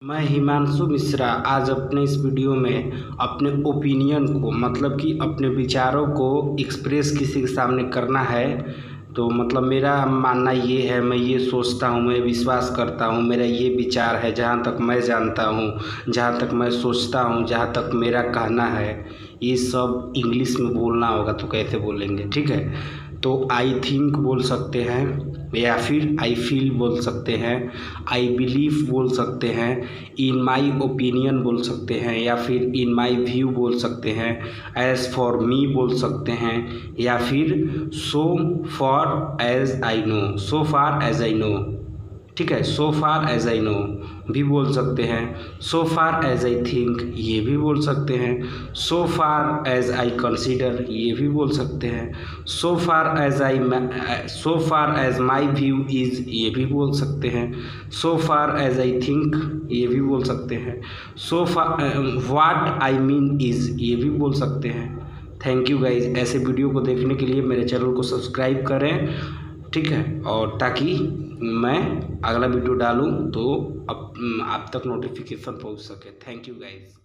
मैं हिमांशु मिश्रा आज अपने इस वीडियो में अपने ओपिनियन को मतलब कि अपने विचारों को एक्सप्रेस किसी के सामने करना है। तो मतलब मेरा मानना ये है, मैं ये सोचता हूँ, मैं विश्वास करता हूँ, मेरा ये विचार है, जहाँ तक मैं जानता हूँ, जहाँ तक मैं सोचता हूँ, जहाँ तक मेरा कहना है, ये सब इंग्लिश में बोलना होगा तो कैसे बोलेंगे, ठीक है। तो आई थिंक बोल सकते हैं या फिर आई फील बोल सकते हैं, आई बिलीव बोल सकते हैं, इन माई ओपिनियन बोल सकते हैं या फिर इन माई व्यू बोल सकते हैं, एज फॉर मी बोल सकते हैं या फिर so for as I know, so far as I know, ठीक है। सो फार एज आई नो भी बोल सकते हैं, so far as I think ये भी बोल सकते हैं, so far as I consider ये भी बोल सकते हैं, so far as my view is ये भी बोल सकते हैं, so far as I think ये भी बोल सकते हैं, so far what I mean is ये भी बोल सकते हैं। Thank you guys. ऐसे वीडियो को देखने के लिए मेरे चैनल को सब्सक्राइब करें, ठीक है, और ताकि मैं अगला वीडियो डालूं तो आप तक नोटिफिकेशन पहुंच सके। Thank you guys.